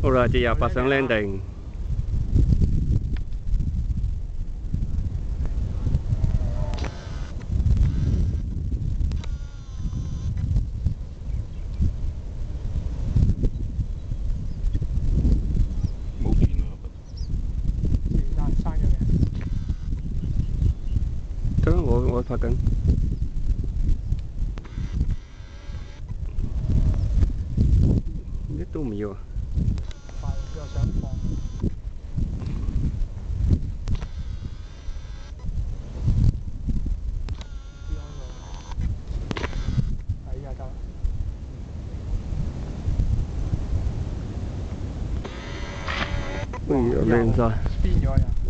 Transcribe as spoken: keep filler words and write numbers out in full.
好啦，節日北上 landing。 冇電啊！ 生生咗未？ 得啦，我我拍緊。一都唔要啊！ 快，佢又想放。係依家得啦。 哎呀，靚晒。 變咗呀！